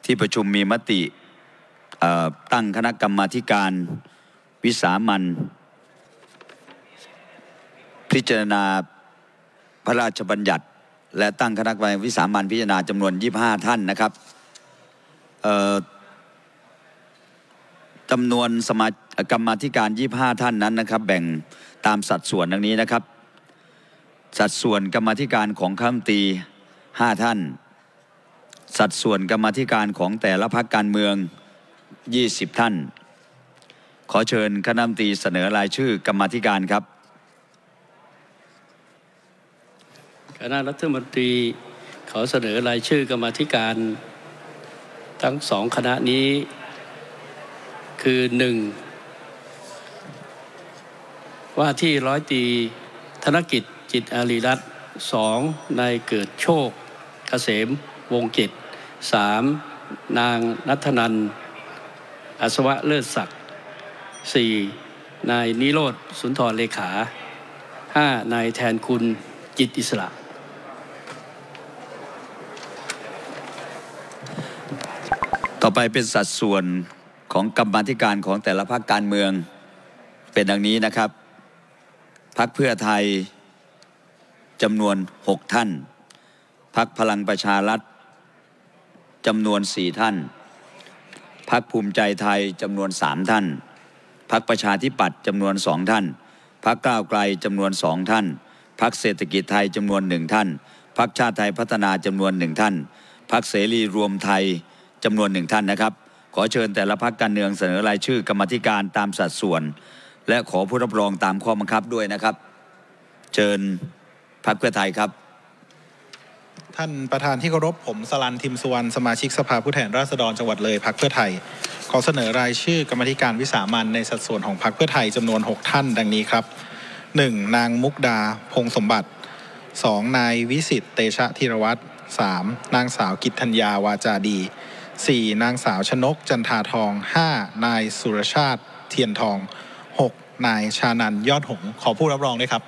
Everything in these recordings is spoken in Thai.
ที่ประชุมมีมติตั้งคณะกรรมาธิการวิสามัญพิจารณาพระราชบัญญัติและตั้งคณะกรรมการวิสามัญพิจารณาจำนวน25ท่านนะครับจำนวนกรรมาธิการ25ท่านนั้นนะครับแบ่งตามสัดส่วนดังนี้นะครับสัดส่วนกรรมาธิการของคณะรัฐมนตรี5ท่านสัดส่วนกรรมาธิการของแต่ละพรรคการเมือง20ท่านขอเชิญคณะรัฐมนตรีเสนอรายชื่อกรรมาธิการครับคณะรัฐมนตรีขอเสนอรายชื่อกรรมาธิการทั้ง2คณะนี้คือ 1. ว่าที่ร้อยตรีธนกิจจิตอารีรัตน์ 2. นายเกิดโชคเกษมวงกิจ 3. นางณัฐนันท์อัศวะเลิศศักดิ์ 4. นายนิโรธสุนทรเลขา 5. นายแทนคุณจิตอิสระต่อไปเป็นสัดส่วนของกรรมาธิการของแต่ละพรรคการเมืองเป็นดังนี้นะครับพรรคเพื่อไทยจำนวน6ท่านพรรคพลังประชารัฐจำนวน4ท่านพรรคภูมิใจไทยจำนวน3ท่านพรรคประชาธิปัตย์จำนวน2ท่านพรรคก้าวไกลจำนวน2ท่านพรรคเศรษฐกิจไทยจำนวน1ท่านพรรคชาติไทยพัฒนาจำนวน1ท่านพรรคเสรีรวมไทยจำนวน1ท่านนะครับขอเชิญแต่ละพรรคการเมืองเสนอรายชื่อกรรมาธิการตามสัดส่วนและขอผู้รับรองตามข้อบังคับด้วยนะครับเชิญพรรคเพื่อไทยครับท่านประธานที่เคารพผมสลันทิมสุวรรณสมาชิกสภาผู้แทนราษฎรจังหวัดเลยพรรคเพื่อไทยขอเสนอรายชื่อกรรมาธิการวิสามัญในสัดส่วนของพรรคเพื่อไทยจำนวน6ท่านดังนี้ครับ 1. นางมุกดาพงสมบัติ 2. นายวิสิทธิ์เตชะธีรวัตร 3. นางสาวกิตธัญญาวาจาดี 4. นางสาวชนกจันทาทอง 5. นายสุรชาติเทียนทอง 6. นายชานันท์ยอดหงส์ขอผู้รับรองด้วยครับ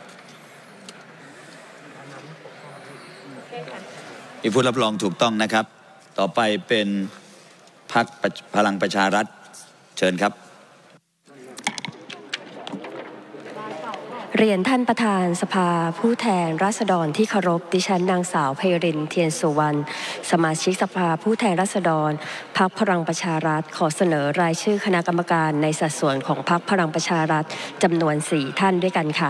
มีผู้รับรองถูกต้องนะครับต่อไปเป็นพรรคพลังประชารัฐเชิญครับเรียนท่านประธานสภาผู้แทนราษฎรที่เคารพดิฉันนางสาวไพรินทร์เทียนสุวรรณสมาชิกสภาผู้แทนราษฎรพรรคพลังประชารัฐขอเสนอรายชื่อคณะกรรมการในสัดส่วนของพรรคพลังประชารัฐจำนวน4ท่านด้วยกันค่ะ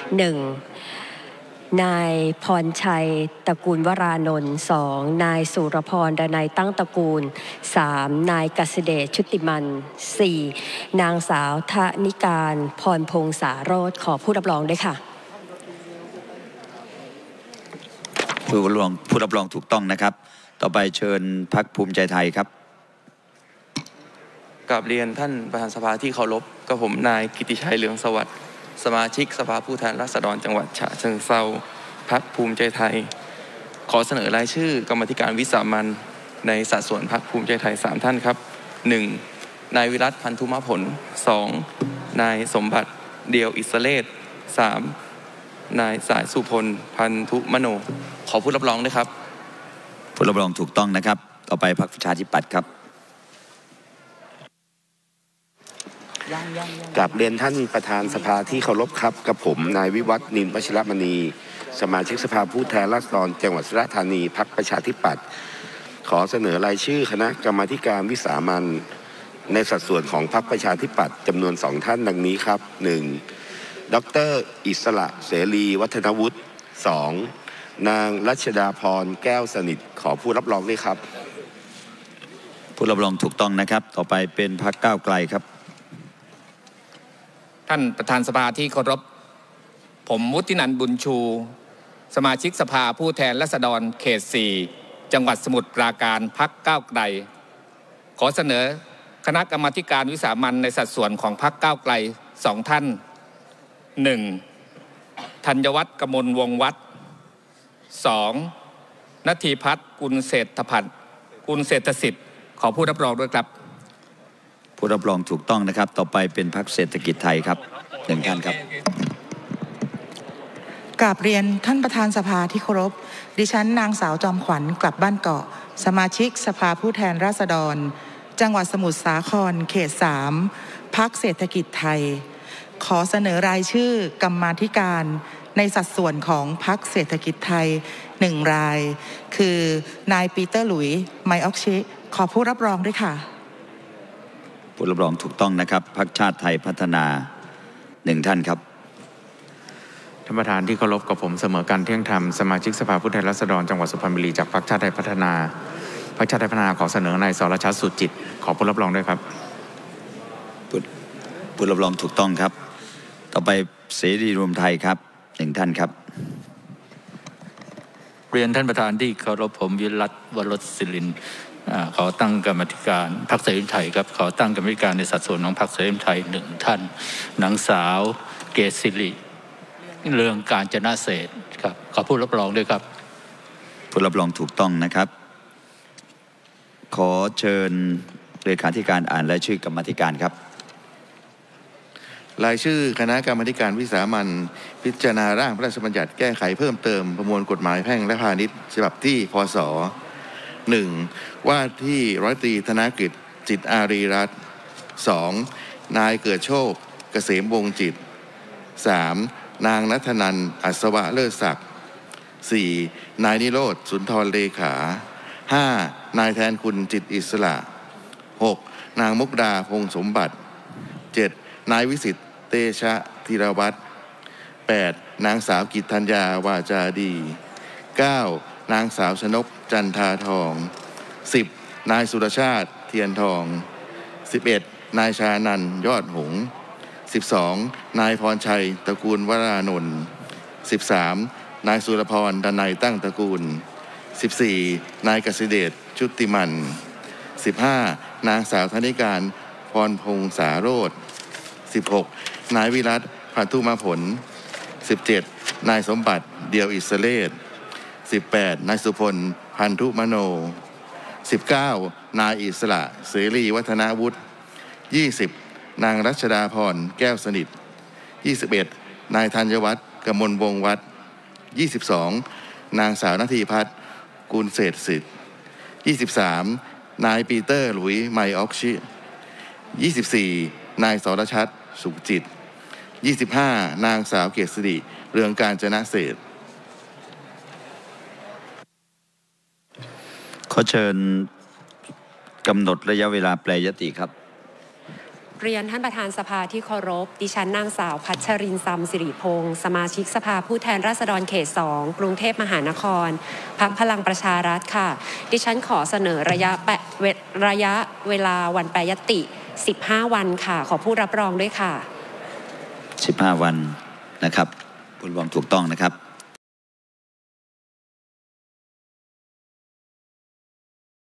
1. นายพรชัยตระกูลวรานนท์ 2. นายสุรพรดนัยตั้งตระกูล 3. นายกสิเดชชุติมัน 4. นางสาวธนิการพรพงษาโรจน์ขอผู้รับรองด้วยค่ะผู้รับรองถูกต้องนะครับต่อไปเชิญพรรคภูมิใจไทยครับกราบเรียนท่านประธานสภาที่เคารพกับผมนายกิติชัยเหลืองสวัสดิ์สมาชิกสภาผู้แทนราษฎรจังหวัดฉะเชิงเทราพรรคภูมิใจไทยขอเสนอรายชื่อกรรมาธิการวิสามัญในสัดส่วนพรรคภูมิใจไทย3ท่านครับ 1. นายวิรัตพันธุมผล 2. นายสมบัติเดียวอิสเลศ 3. นายสายสุพลพันธุมโนขอผู้รับรองด้วยครับผู้รับรองถูกต้องนะครับต่อไปพรรคประชาธิปัตย์ครับกราบเรียนท่านประธานสภาที่เคารพครับกับผมนายวิวัฒน์นินวชิรมณีสมาชิกสภาผู้แทนราษฎรจังหวัดสุราษฎร์ธานีพรรคประชาธิปัตย์ขอเสนอรายชื่อคณะกรรมาธิการวิสามัญในสัดส่วนของพรรคประชาธิปัตย์จำนวน2ท่านดังนี้ครับ 1. ดร.อิสระเสรีวัฒนวุฒิ 2. นางรัชดาพรแก้วสนิทขอผู้รับรองด้วยครับผู้รับรองถูกต้องนะครับต่อไปเป็นพรรคก้าวไกลครับท่านประธานสภาที่เคารพผมวุฒินันท์บุญชูสมาชิกสภาผู้แทนราษฎรเขต 4 จังหวัดสมุทรปราการพรรคก้าวไกลขอเสนอคณะกรรมาธิการวิสามัญในสัดส่วนของพรรคก้าวไกล2ท่าน 1. ธัญวัฒน์กมลวงศ์วัฒน์ 2. ณทีพัฒน์กุลเศรษฐพัฒน์กุลเศรษฐสิทธิ์ขอผู้รับรองด้วยครับผู้รับรองถูกต้องนะครับต่อไปเป็นพรรคเศรษฐกิจไทยครับ1ท่านครับกราบเรียนท่านประธานสภาที่เคารพดิฉันนางสาวจอมขวัญกลับบ้านเกาะสมาชิกสภาผู้แทนราษฎรจังหวัดสมุทรสาครเขต 3 พรรคเศรษฐกิจไทยขอเสนอรายชื่อกรรมาธิการในสัดส่วนของพรรคเศรษฐกิจไทย1รายคือนายปีเตอร์หลุยไมออกชิขอผู้รับรองด้วยค่ะผู้รับรองถูกต้องนะครับพรรคชาติไทยพัฒนา1ท่านครับท่านประธานที่เคารพกับผมเสมอกันเที่ยงธรรมสมาชิกสภาผู้แทนราษฎรจังหวัดสุพรรณบุรีจากพรรคชาติไทยพัฒนาพรรคชาติไทยพัฒนาขอเสนอนายสรชัดสุจิตขอผู้รับรองด้วยครับผู้รับรองถูกต้องครับต่อไปเสรีรวมไทยครับ1ท่านครับเรียนท่านประธานที่เคารพผมวิรัต วรสศิรินทร์ขอตั้งกรรมาธิการพรรคเสรีไทยครับขอตั้งกรรมาธิการในสัดส่วนของพรรคเสรีไทย1ท่านนางสาวเกษสิริเรืองกาญจนาเศรษฐ์ครับขอผู้รับรองด้วยครับผู้รับรองถูกต้องนะครับขอเชิญเลขาธิการอ่านรายชื่อกรรมาธิการครับรายชื่อคณะกรรมาธิการวิสามัญพิจารณาร่างพระราชบัญญัติแก้ไขเพิ่มเติมประมวลกฎหมายแพ่งและพาณิชย์ฉบับที่พ.ศ. 1. ว่าที่ร้อยตรีธนกฤษจิตอารีรัตน์ 2. นายเกิดโชคเกษมวงศ์จิต 3. นางณัฐนันท์อัศวะเลิศศักดิ์ 4. นายนิโรธสุนทรเลขา 5. นายแทนคุณจิตอิสระ 6. นางมุกดาพงษ์สมบัติ 7. นายวิสิทธิ์เตชะธีรวัตร 8. นางสาวกิตธัญญาวาจาดี 9. นางสาวชนกจันทาทอง 10. นายสุรชาติเทียนทอง 11. นายชานันท์ยอดหงส์ 12. นายพรชัยตระกูลวรานนท์ 13. นายสุรพรดนัยตั้งตระกูล 14. นายกสิเดชชุติมัน 15. นางสาวธนิการพรพงษาโรจน์ 16. นายวิรัตพันธุมาผล 17. นายสมบัติเดียวอิสเลศ 18. นายสุพลพันธุมโน 19. นายอิสระเสรีวัฒนาวุฒิ 20. นางรัชดาพรแก้วสนิท 21. นายธัญวัฒน์กมลวงศ์วัฒน์ 22. นางสาวนาทีพัฒน์กุลเศรษฐสิทธิ์ 23. นายปีเตอร์หลุยไมออกชิ 24. นายสรชัดสุขจิต 25. นางสาวเกษสิริเรืองกาญจนาเศรษฐ์ขอเชิญกำหนดระยะเวลาแปลยติครับเรียนท่านประธานสภาที่เคารพดิฉันนางสาวพัชรินทร์ซัมสิริพงศ์สมาชิกสภาผู้แทนราษฎรเขต 2 กรุงเทพมหานครพรรคพลังประชารัฐค่ะดิฉันขอเสนอระยะเวลาวันแปลยติ15 วันค่ะขอผู้รับรองด้วยค่ะ 15 วันนะครับผู้รับรองถูกต้องนะครับ